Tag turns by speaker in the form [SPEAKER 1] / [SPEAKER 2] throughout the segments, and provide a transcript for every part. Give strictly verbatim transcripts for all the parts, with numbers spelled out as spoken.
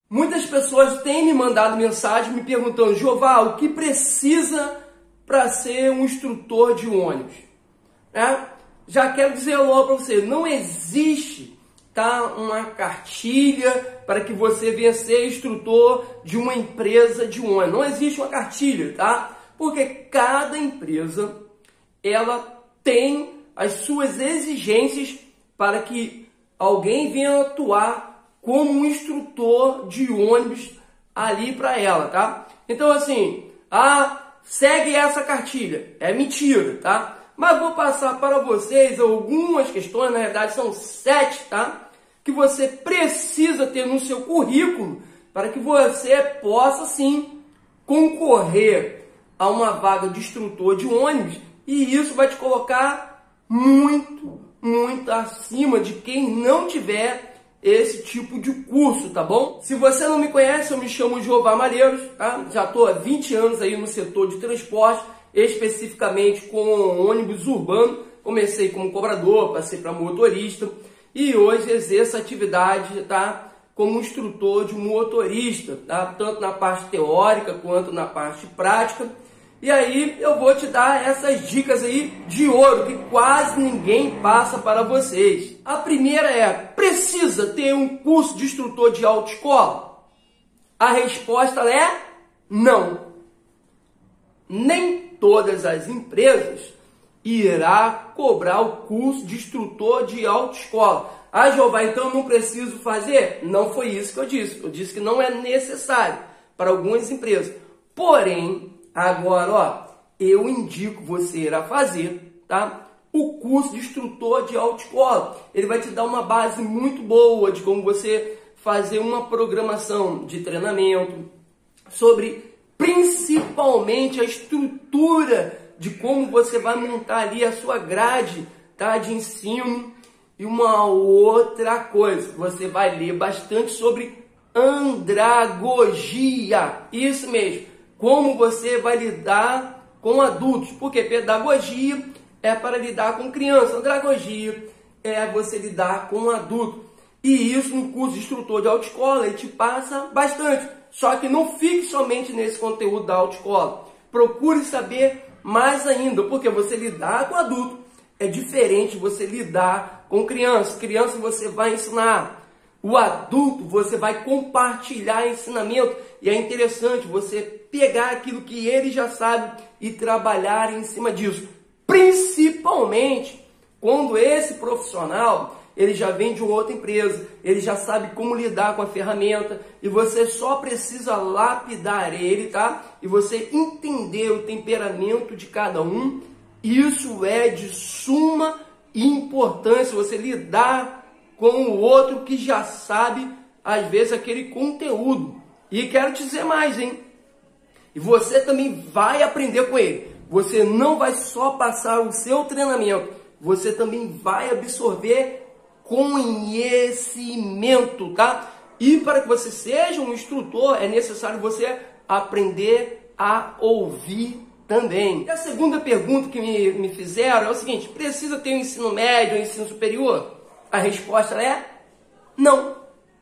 [SPEAKER 1] Muitas pessoas têm me mandado mensagem me perguntando: Jeová, o que precisa para ser um instrutor de ônibus? É? Já quero dizer logo para você, não existe, tá, uma cartilha para que você venha ser instrutor de uma empresa de ônibus. Não existe uma cartilha, tá? Porque cada empresa, ela tem as suas exigências para que alguém venha atuar como um instrutor de ônibus ali para ela, tá? Então assim, ah, segue essa cartilha. É mentira, tá? Mas vou passar para vocês algumas questões, na verdade são sete, tá? Que você precisa ter no seu currículo para que você possa, sim, concorrer a uma vaga de instrutor de ônibus, e isso vai te colocar muito, muito acima de quem não tiver esse tipo de curso, tá bom? Se você não me conhece, eu me chamo Jeová Malheiros, tá? Já estou há vinte anos aí no setor de transporte, especificamente com ônibus urbano. Comecei como cobrador, passei para motorista e hoje exerço atividade, tá, como instrutor de motorista, tá? Tanto na parte teórica quanto na parte prática. E aí eu vou te dar essas dicas aí de ouro que quase ninguém passa para vocês. A primeira é: precisa ter um curso de instrutor de autoescola? A resposta é não. Nem todas as empresas irá cobrar o curso de instrutor de autoescola. Ah, Jeová, então eu não preciso fazer? Não foi isso que eu disse. Eu disse que não é necessário para algumas empresas. Porém, agora, ó, eu indico você irá fazer, tá, o curso de instrutor de autoescola. Ele vai te dar uma base muito boa de como você fazer uma programação de treinamento, sobre principalmente a estrutura de como você vai montar ali a sua grade, tá, de ensino. E uma outra coisa, você vai ler bastante sobre andragogia. Isso mesmo, como você vai lidar com adultos. Porque pedagogia é para lidar com criança, andragogia é você lidar com adulto. E isso no curso de instrutor de autoescola ele te passa bastante. Só que não fique somente nesse conteúdo da autoescola. Procure saber mais ainda, porque você lidar com adulto é diferente de você lidar com criança. Criança você vai ensinar. O adulto você vai compartilhar ensinamento. E é interessante você pegar aquilo que ele já sabe e trabalhar em cima disso. Principalmente quando esse profissional ele já vem de uma outra empresa, ele já sabe como lidar com a ferramenta e você só precisa lapidar ele, tá? E você entender o temperamento de cada um. Isso é de suma importância, você lidar com o outro que já sabe, às vezes, aquele conteúdo. E quero te dizer mais, hein? E você também vai aprender com ele. Você não vai só passar o seu treinamento, você também vai absorver conhecimento, tá? E para que você seja um instrutor, é necessário você aprender a ouvir também. E a segunda pergunta que me, me fizeram é o seguinte: precisa ter um ensino médio ou ensino superior? A resposta é não.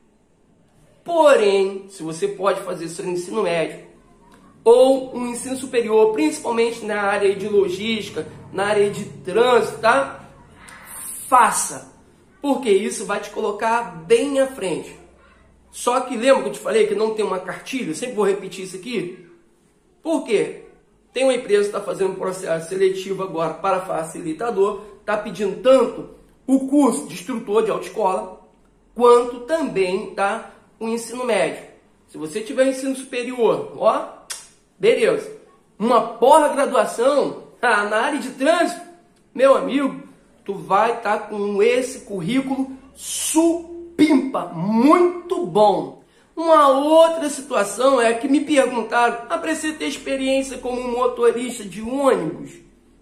[SPEAKER 1] Porém, se você pode fazer seu ensino médio ou um ensino superior, principalmente na área de logística, na área de trânsito, tá? Faça, porque isso vai te colocar bem à frente. Só que lembra que eu te falei que não tem uma cartilha? Eu sempre vou repetir isso aqui. Por quê? Tem uma empresa que está fazendo um processo seletivo agora para facilitador, está pedindo tanto o curso de instrutor de autoescola, quanto também, tá, o ensino médio. Se você tiver ensino superior, ó, beleza. Uma pós-graduação ah, na área de trânsito, meu amigo, tu vai estar tá com esse currículo supimpa, muito bom. Uma outra situação é que me perguntaram: ah, precisa ter experiência como motorista de ônibus?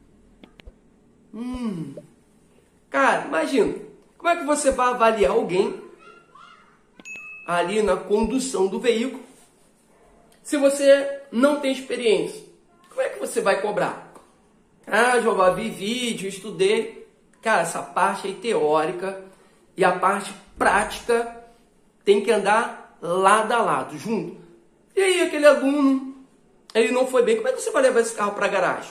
[SPEAKER 1] Hum, cara, imagina, como é que você vai avaliar alguém ali na condução do veículo se você não tem experiência? Como é que você vai cobrar? Ah, Jeová, vi vídeo, estudei. Cara, essa parte aí teórica e a parte prática tem que andar lado a lado, junto. E aí aquele aluno, ele não foi bem, como é que você vai levar esse carro para a garagem?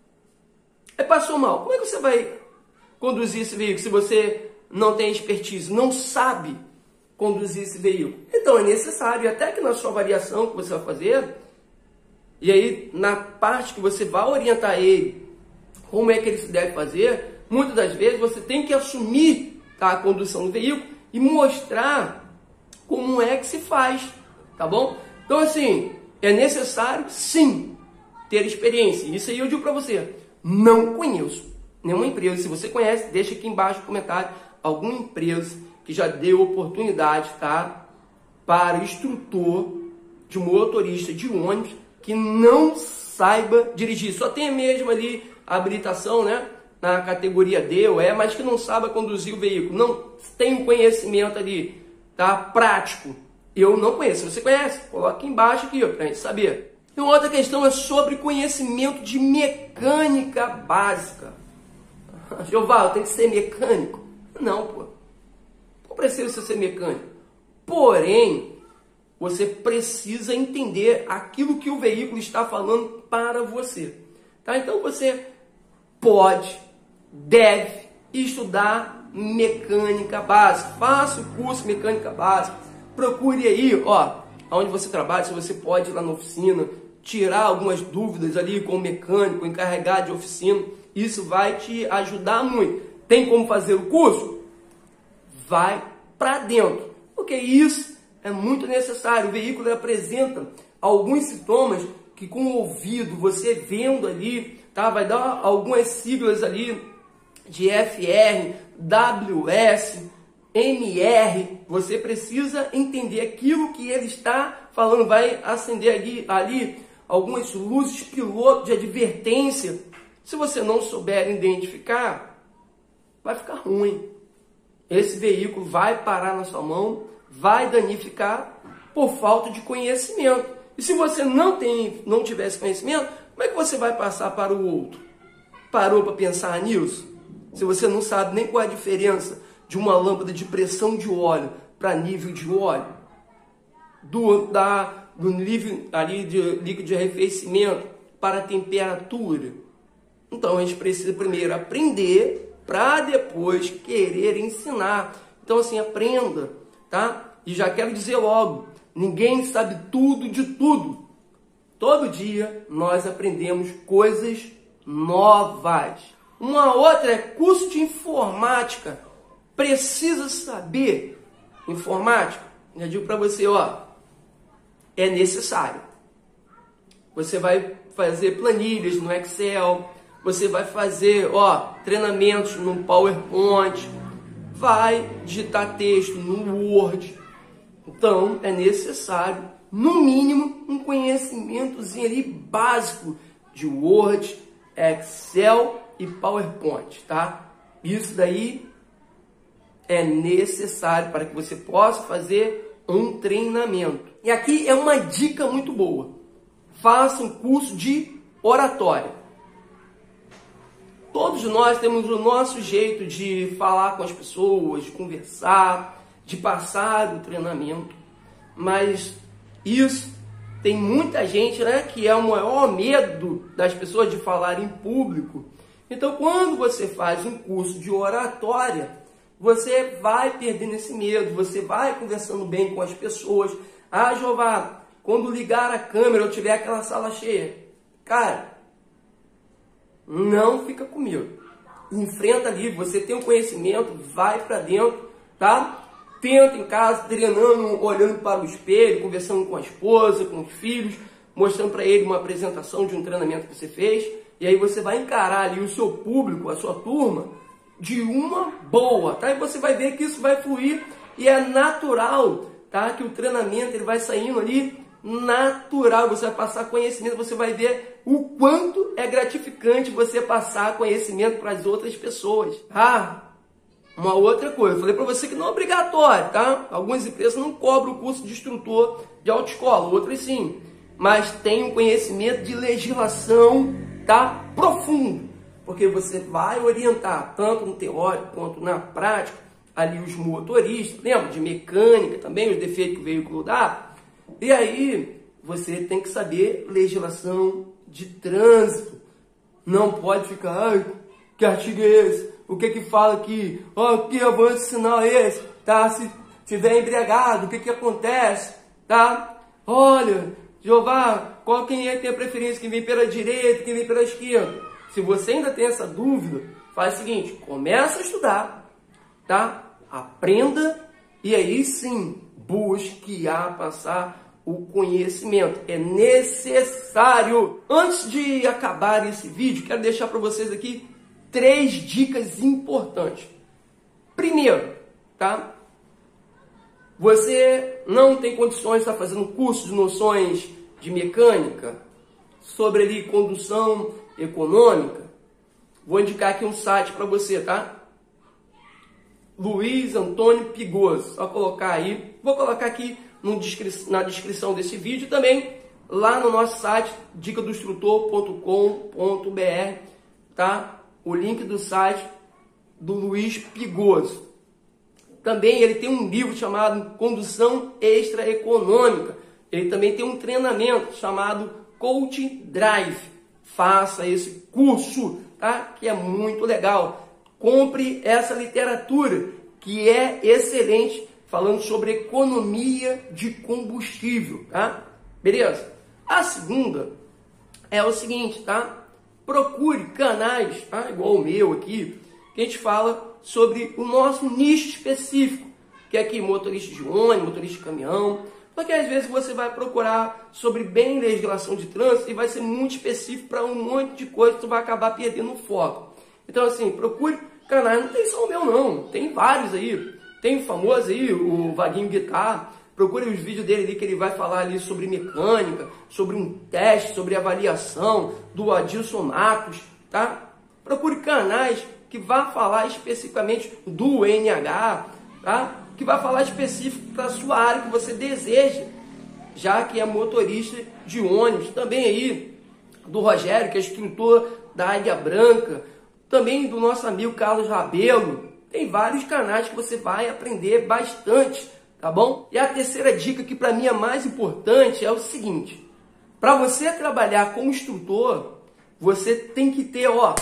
[SPEAKER 1] Aí passou mal, como é que você vai conduzir esse veículo se você não tem expertise, não sabe conduzir esse veículo? Então é necessário, até que na sua avaliação que você vai fazer, e aí na parte que você vai orientar ele, como é que ele se deve fazer, muitas das vezes você tem que assumir, tá, a condução do veículo e mostrar como é que se faz, tá bom? Então assim, é necessário sim ter experiência. Isso aí eu digo para você, não conheço nenhuma empresa. Se você conhece, deixa aqui embaixo no comentário alguma empresa que já deu oportunidade, tá, para instrutor de motorista de ônibus que não saiba dirigir. Só tem mesmo ali a habilitação, né, na categoria D ou E, mas que não saiba conduzir o veículo. Não tem um conhecimento ali, tá, prático. Eu não conheço. Se você conhece, coloca aqui embaixo aqui, para a gente saber. E uma outra questão é sobre conhecimento de mecânica básica. Joval, tem que ser mecânico? Não, pô. Não precisa ser mecânico. Porém, você precisa entender aquilo que o veículo está falando para você. Tá? Então você pode, deve estudar mecânica básica. Faça o curso de mecânica básica. Procure aí, ó, onde você trabalha, se você pode ir lá na oficina, tirar algumas dúvidas ali com o mecânico, encarregado de oficina. Isso vai te ajudar muito. Tem como fazer o curso? Vai para dentro, porque isso é muito necessário. O veículo apresenta alguns sintomas que com o ouvido, você vendo ali, tá, vai dar algumas siglas ali de F R, W S, M R. Você precisa entender aquilo que ele está falando. Vai acender ali, ali algumas luzes piloto de advertência. Se você não souber identificar, vai ficar ruim. Esse veículo vai parar na sua mão, vai danificar por falta de conhecimento. E se você não tem, não tiver esse conhecimento, como é que você vai passar para o outro? Parou para pensar nisso? Se você não sabe nem qual é a diferença de uma lâmpada de pressão de óleo para nível de óleo, do, da, do nível ali de líquido de arrefecimento para a temperatura. Então a gente precisa primeiro aprender para depois querer ensinar. Então assim, aprenda, tá? E já quero dizer logo, ninguém sabe tudo de tudo. Todo dia nós aprendemos coisas novas. Uma outra é curso de informática. Precisa saber informática? Já digo para você, ó, é necessário. Você vai fazer planilhas no Excel, você vai fazer, ó, treinamentos no PowerPoint, vai digitar texto no Word. Então, é necessário, no mínimo, um conhecimentozinho ali básico de Word, Excel e PowerPoint, tá? Isso daí é necessário para que você possa fazer um treinamento. E aqui é uma dica muito boa. Faça um curso de oratória. Todos nós temos o nosso jeito de falar com as pessoas, de conversar, de passar o treinamento. Mas isso tem muita gente, né, que é o maior medo das pessoas de falar em público. Então, quando você faz um curso de oratória, você vai perdendo esse medo, você vai conversando bem com as pessoas. Ah, Jeová, quando ligar a câmera, eu tiver aquela sala cheia, cara, não fica com medo. Enfrenta ali, você tem um conhecimento, vai para dentro, tá? Tenta em casa, treinando, olhando para o espelho, conversando com a esposa, com os filhos, mostrando para ele uma apresentação de um treinamento que você fez. E aí você vai encarar ali o seu público, a sua turma, de uma boa, tá? E você vai ver que isso vai fluir e é natural, tá? Que o treinamento ele vai saindo ali natural, você vai passar conhecimento, você vai ver o quanto é gratificante você passar conhecimento para as outras pessoas. Ah, uma outra coisa, eu falei para você que não é obrigatório, tá? Algumas empresas não cobram o curso de instrutor de autoescola, outras sim, mas tem um conhecimento de legislação, tá? Profundo, porque você vai orientar tanto no teórico quanto na prática ali os motoristas, lembra? De mecânica também, os defeitos que o veículo dá. E aí você tem que saber legislação de trânsito. Não pode ficar, ai, que artigo é esse? O que que fala aqui? Oh, que avanço de sinal é esse? Tá? Se tiver embriagado, o que que acontece? Tá? Olha, Jeová, qual quem é que tem a preferência? Quem vem pela direita, quem vem pela esquerda? Se você ainda tem essa dúvida, faz o seguinte, começa a estudar, tá? Aprenda e aí sim, busque a passar o conhecimento. É necessário. Antes de acabar esse vídeo, quero deixar para vocês aqui três dicas importantes. Primeiro, tá? Você não tem condições de estar fazendo curso de noções de mecânica sobre ali condução econômica? Vou indicar aqui um site para você, tá? Luiz Antônio Pigoso. Só colocar aí. Vou colocar aqui no descri na descrição desse vídeo também, lá no nosso site, dica do instrutor ponto com ponto br, tá? O link do site do Luiz Pigoso. Também ele tem um livro chamado Condução Extraeconômica. Ele também tem um treinamento chamado Coach Drive. Faça esse curso, tá? Que é muito legal. Compre essa literatura, que é excelente, falando sobre economia de combustível, tá? Beleza? A segunda é o seguinte, tá? Procure canais, tá? Igual o meu aqui, que a gente fala sobre o nosso nicho específico, que é aqui motorista de ônibus, motorista de caminhão, porque às vezes você vai procurar sobre bem legislação de trânsito e vai ser muito específico para um monte de coisa que tu vai acabar perdendo o foco. Então assim, procure canais, não tem só o meu não, tem vários aí, tem o famoso aí, o Vaguinho Guitar. Procure os vídeos dele ali que ele vai falar ali sobre mecânica, sobre um teste, sobre avaliação do Adilson Matos, tá? Procure canais que vá falar especificamente do N H, tá? Que vai falar específico para a sua área que você deseja, já que é motorista de ônibus. Também aí do Rogério, que é instrutor da Águia Branca, também do nosso amigo Carlos Rabelo. Tem vários canais que você vai aprender bastante, tá bom? E a terceira dica, que para mim é mais importante, é o seguinte: para você trabalhar como instrutor, você tem que ter, ó,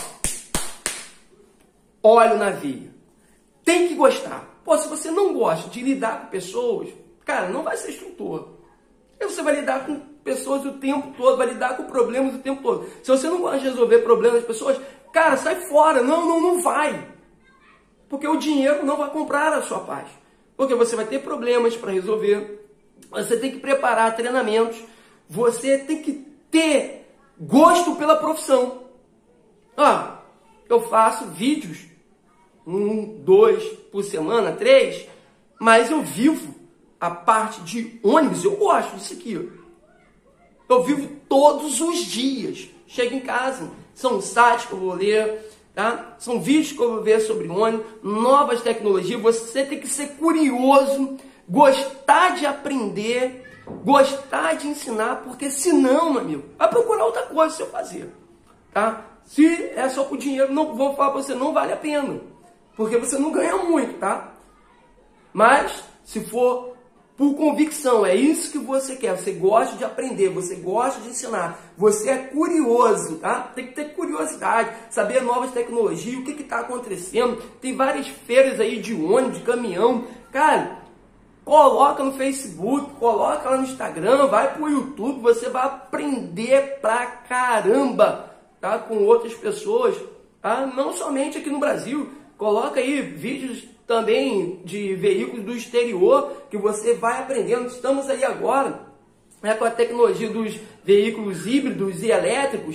[SPEAKER 1] óleo na veia. Tem que gostar. Pô, se você não gosta de lidar com pessoas, cara, não vai ser instrutor. Aí você vai lidar com pessoas o tempo todo, vai lidar com problemas o tempo todo. Se você não gosta de resolver problemas das pessoas, cara, sai fora. Não, não, não vai. Porque o dinheiro não vai comprar a sua paz. Porque você vai ter problemas para resolver, você tem que preparar treinamentos, você tem que ter gosto pela profissão. Ah, eu faço vídeos, um, dois por semana, três, mas eu vivo a parte de ônibus, eu gosto disso aqui. Eu vivo todos os dias. Chego em casa, são sites que eu vou ler, tá? São vídeos que eu vou ver sobre ônibus, novas tecnologias. Você tem que ser curioso, gostar de aprender, gostar de ensinar, porque senão, meu amigo, vai procurar outra coisa se eu fazer, tá? Se é só por dinheiro, não vou falar para você, não vale a pena, porque você não ganha muito, tá? Mas se for por convicção, é isso que você quer, você gosta de aprender, você gosta de ensinar, você é curioso, tá? Tem que ter curiosidade, saber novas tecnologias, o que está acontecendo. Tem várias feiras aí de ônibus, de caminhão. Cara, coloca no Facebook, coloca lá no Instagram, vai pro YouTube, você vai aprender pra caramba, tá? Com outras pessoas, tá? Não somente aqui no Brasil, coloca aí vídeos também de veículos do exterior, que você vai aprendendo. Estamos aí agora, né, com a tecnologia dos veículos híbridos e elétricos.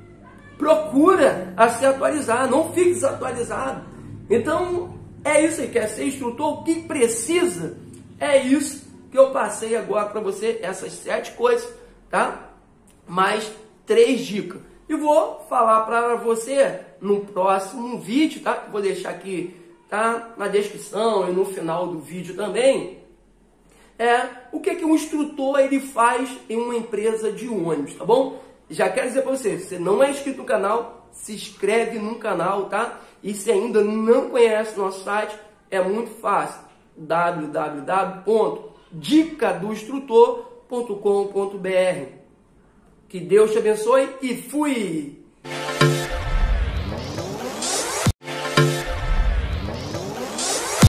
[SPEAKER 1] Procura a se atualizar, não fique desatualizado. Então, é isso aí, quer ser instrutor, o que precisa? É isso que eu passei agora para você, essas sete coisas, tá? Mais três dicas. E vou falar para você no próximo vídeo, tá? Vou deixar aqui, tá, na descrição e no final do vídeo também, é o que que um instrutor ele faz em uma empresa de ônibus, tá bom? Já quero dizer para você, se você não é inscrito no canal, se inscreve no canal, tá? E se ainda não conhece nosso site, É muito fácil. w w w ponto dica do instrutor ponto com ponto b r. Que Deus te abençoe e fui!